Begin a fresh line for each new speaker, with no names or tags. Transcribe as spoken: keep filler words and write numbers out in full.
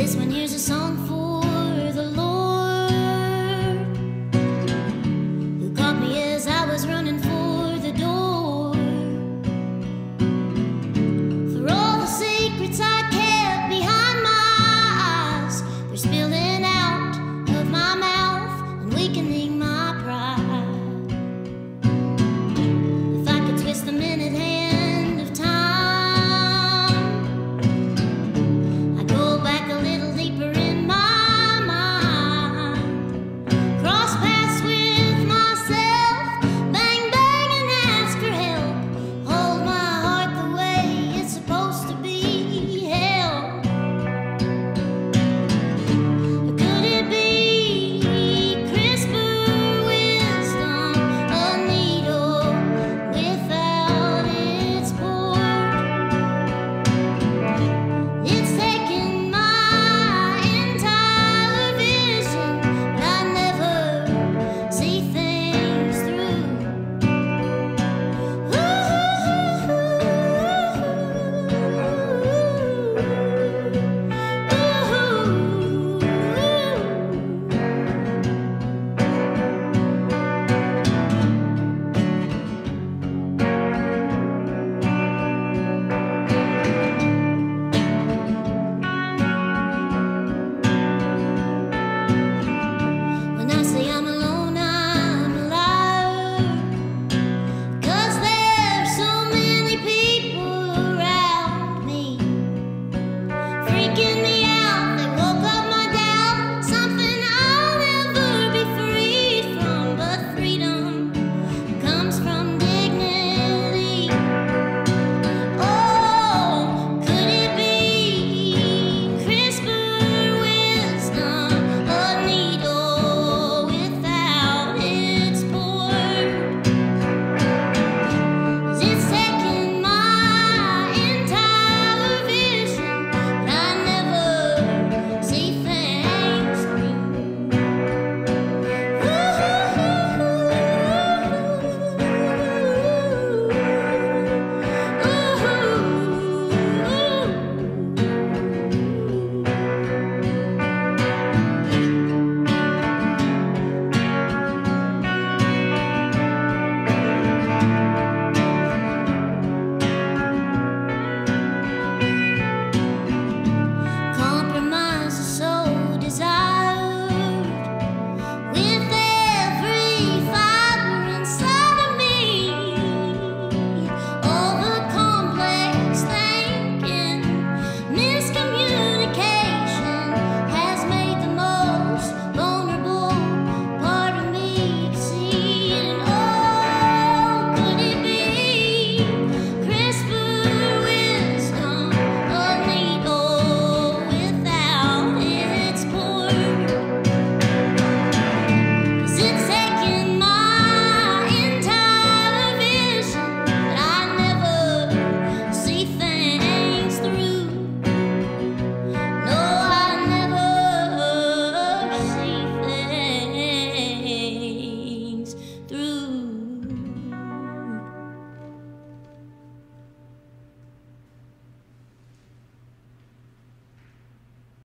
This one here's a song for the Lord, who caught me as I was running for the door. For all the secrets I kept behind my eyes, they're spilling out of my mouth and weakening my pride. If I could twist the minute hand of time, I'd go back a little deeper in my mind, cross paths with myself, bang bang and ask for help, hold my heart the way it's supposed to be held. Could it be crisper wisdom, a needle without its board? It's taken my entire vision, but I never see things through. When I say I'm alone, I'm a liar, 'cause there's so many people around me, freaking me